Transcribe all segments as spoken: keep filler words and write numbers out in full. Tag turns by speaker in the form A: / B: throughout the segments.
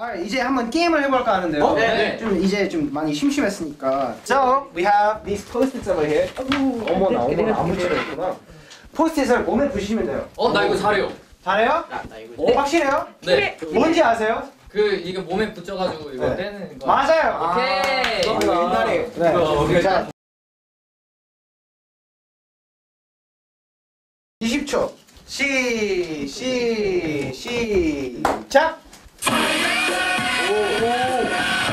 A: 아, 이제 한번 게임을 해볼까 하는데요.
B: 어? 네.
A: 좀 이제 좀 많이 심심했으니까. So we have these post-its over here. 어머나 어머나 안 붙여져 있구나. 포스트잇을 몸에 붙이시면 돼요.
B: 어, 나 이거 잘해요.
A: 잘해요?
C: 나, 나 이거
A: 어, 확실해요?
B: 네.
A: 뭔지 아세요?
B: 그 이거 몸에 붙여가지고 이거
A: 네.
B: 떼는 거.
A: 맞아요.
B: 오케이.
A: 아, 이거 옛날에. 네.
B: 이거
A: 자, 이십 초. 시, 시, 시작! 오, 오.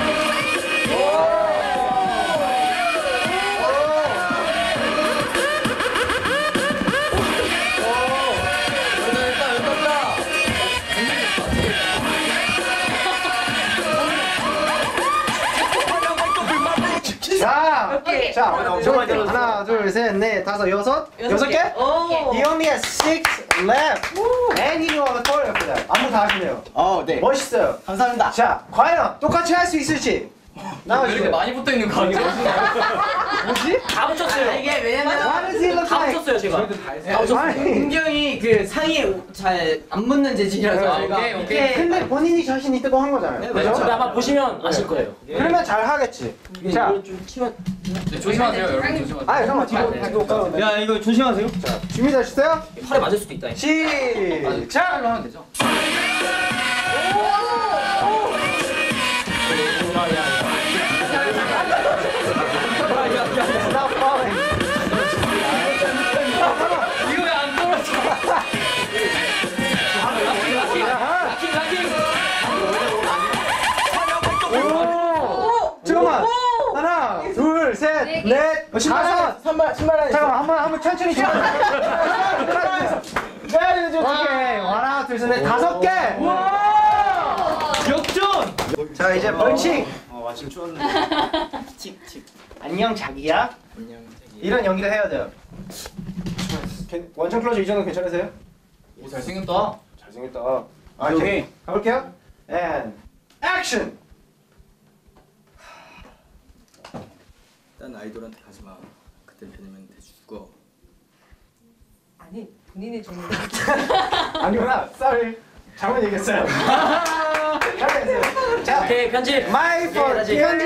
A: 자,
D: 오케이.
A: 자,
C: 엄청 많이 들었어.
A: 하나, 둘, 셋, 넷, 다섯, 여섯, 여섯 개?
D: 오.
A: He only has six left, and he knew all the choreo for that. 안무 다 하시네요.
C: 어, 네.
A: 멋있어요.
C: 감사합니다.
A: 자, 과연 똑같이 할 수 있을지.
B: 왜 이렇게
A: 나와주세요.
B: 많이 붙어 있는 거 같죠?
A: 뭐지?
C: 다 붙였어요. 이게 왜냐면
A: What does he look
C: 다
A: like?
C: 붙였어요, 제가. 다 붙였어요.
A: 아니.
C: 은경이 그 상의에 잘 안 붙는 재질이라서
B: 아,
C: 제가
B: 오케이, 오케이.
C: 이렇게
A: 근데 본인이 자신 있다고 한 거잖아요.
C: 네,
A: 그죠?
C: 근데 아마 보시면 아실 거예요.
A: 그러면 잘 하겠지. 자,
C: 이걸 좀 치워.
B: 네, 조심하세요, 여러분. 조심하세요.
A: 아, 잠깐만 뒤로
B: 네.
A: 뒤로 가요.
C: 야, 이거 조심하세요.
A: 자, 준비되셨어요?
C: 팔에 맞을 수도 있다.
A: 시작!
B: 차로 하면 되죠?
A: Stop falling.
B: 이거 왜 안 떨어져?
A: 오! 잠깐만. 하나, 둘, 셋,
D: 네 개.
A: 넷, 다섯.
C: 신발 신발 안에.
A: 잠깐만, 한번 한번 천천히 좀. 네, 오케이. 하나, 둘, 셋, 넷, 다섯 개.
C: 역전.
A: 자, 이제 벌칙.
C: 어, 마침 추웠는데. 칙칙.
A: 안녕 자기야.
C: 안녕.
A: 이런 연기를 해야 돼요. 괜- 원천 클로즈 이 정도 괜찮으세요?
B: 오, 잘생겼다.
A: 잘생겼다. 아,
C: 오케이.
A: 오케이. 가볼게요. And action.
E: 딴 아이돌한테 가지 마. 그땐 베냐민한테 죽어.
D: 아니 본인의 종류.
A: 아니구나. Sorry. 잘못 얘기했어요. 잘못했어요. 자,
C: 오케이, 편집.
A: My fault.
C: 다시.
A: 편집.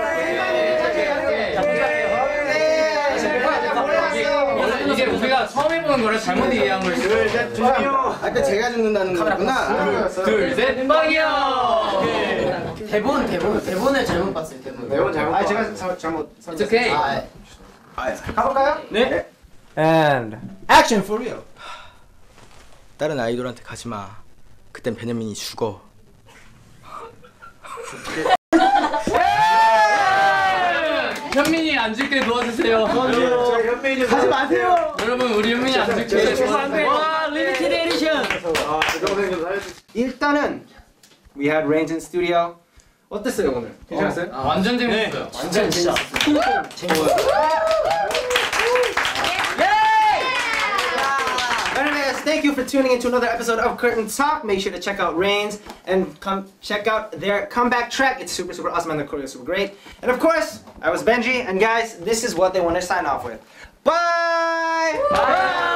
B: 이게 우리가 처음 해보는 거를 잘못 이해한 걸 수도 있어요.
A: 조심해요.
E: 아까 제가 죽는다는 거구나.
B: 둘, 셋, 빵이요!
C: 대본 대본 대본을 잘못 봤어요. 대본.
A: 매운 잘못. 아, 제가 자, 잘못.
B: It's okay.
E: 아, 아,
A: 가볼까요?
C: 네.
A: And action for real.
E: 다른 아이돌한테 가지 마. 그땐 베냐민이 죽어.
B: 현민이 앉을게 도와주세요.
A: 가지 마세요.
B: 여러분, 우리 현민이 앉을게 도와주세요.
C: 와, 리미티드 에디션.
A: 일단은 we had Rains in studio. 어땠어요 오늘? 괜찮았어요?
B: 아, 완전 재밌었어요.
C: 완전 진짜.
A: Anyways, thank you for tuning in to another episode of Curtain Talk. Make sure to check out Rains and come check out their comeback track. It's super, super awesome and the choreo is super great. And of course, I was Benji, and guys, this is what they want to sign off with. Bye! Bye!